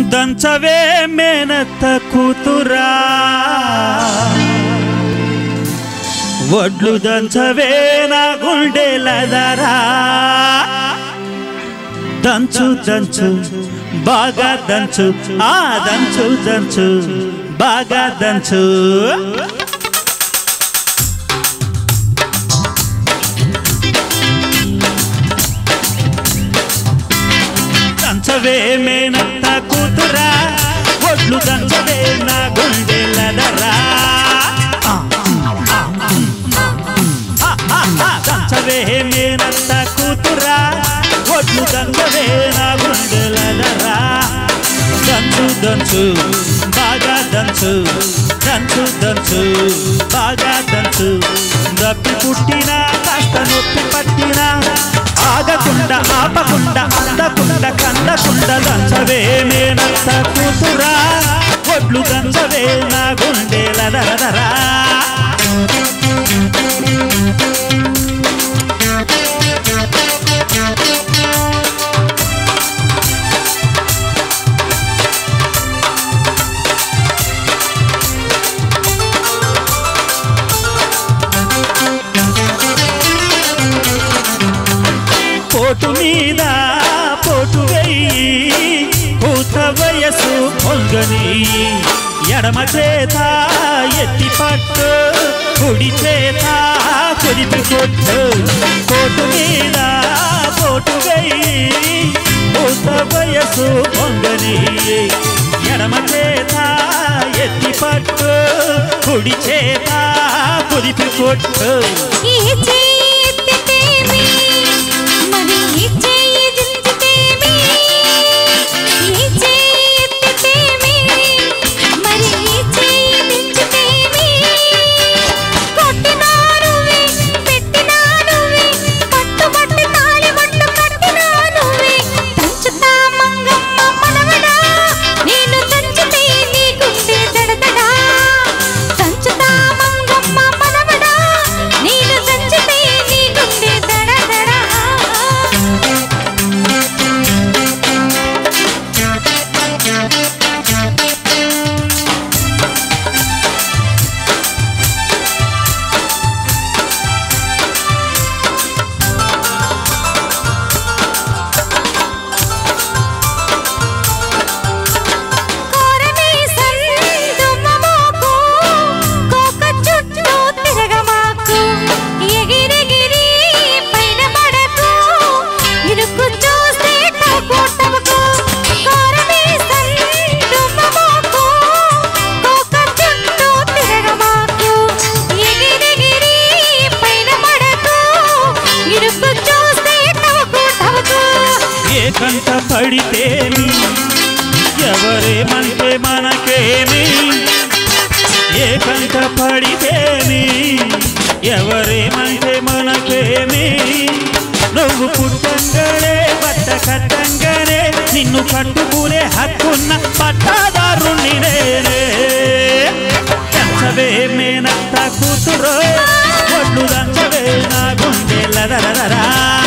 దంచవే మేనత్త కూతురా వడ్లు దంచవే నా గుండెలదరా దంచు దంచు బాగా దంచు ఆ దంచు దంచు బాగా దంచు దంచవే మేనత్త కూతురా వడ్లు దంచవే నా గుండెలదరా దంచవే మేనత్త కూతురా వడ్లు దంచవే నా గుండెలదరా దంచు దంచు బాగా దంచు దంచు దంచు బాగా దంచు దప్పి పుట్టినా కాస్త నొప్పి పట్టినా ఆగకుండా ఆపకుండా అందకుండా కందకుండా దంచవే మేనత్త కూతురా వడ్లు దంచవే నా గుండెలదరా పోటు మీద పోటు వెయ్యి పూత వయసు పొంగని ఎడమ చేత ఎత్తి పట్టు కుడి చేత కుదిపి కొట్టు పోటు మీద పోటు వెయ్యి పూత వయసు పొంగని ఎడమ చేత ఎత్తి పట్టు కుడి చేత కుదిపి కొట్టు కంట పడితేమి ఎవరేమంటే మనకేమి ఏ కంట పడితేమి ఎవరేమంటే మనకేమి నువ్వు పుట్టంగానే బట్ట కట్టంగానే నిన్ను కట్టుకునే హక్కున్న పట్టాదారుణ్ణి నేనే దంచవే మేనత్త కూతురో వడ్లు దంచవే నా గుండెలదరా